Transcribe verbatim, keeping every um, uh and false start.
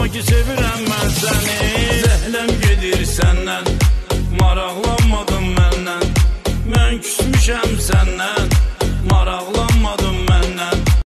ki sevirəm mən səni. Zəhləm gedir səndən, maraqlanmadın məndən. Mən küsmüşəm səndən, maraqlanmadın.